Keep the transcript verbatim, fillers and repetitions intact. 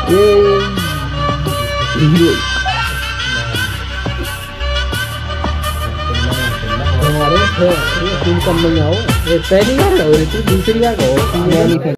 हमारे तीन कम नहीं आओ, पहली बार हो रही थी, दूसरी बार हो।